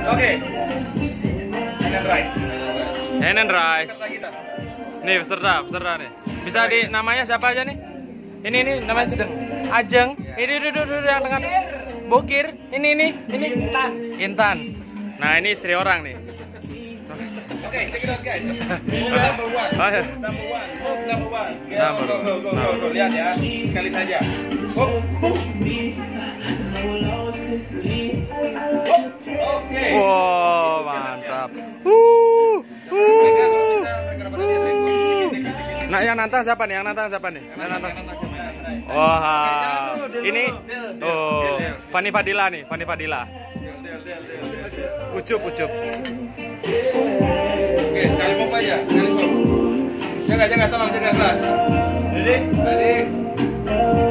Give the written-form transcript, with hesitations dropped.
Oke. Hand rice. Hand and rice. Nih peserta nih. Bisa di namanya siapa aja nih? Ini namanya Ajeng. Ini yang dengan Bokir. Ini Intan. Nah ini istri orang nih. Oke, check it out guys. Number one. Go. Lihat ya, sekali saja. Oke. Wow, mantap. Nah, yang nantang siapa nih? Wah, ini Fani Fadila nih, Ucup. Oke, sekali pop aja, Jaga, tolong jaga kelas. Ready?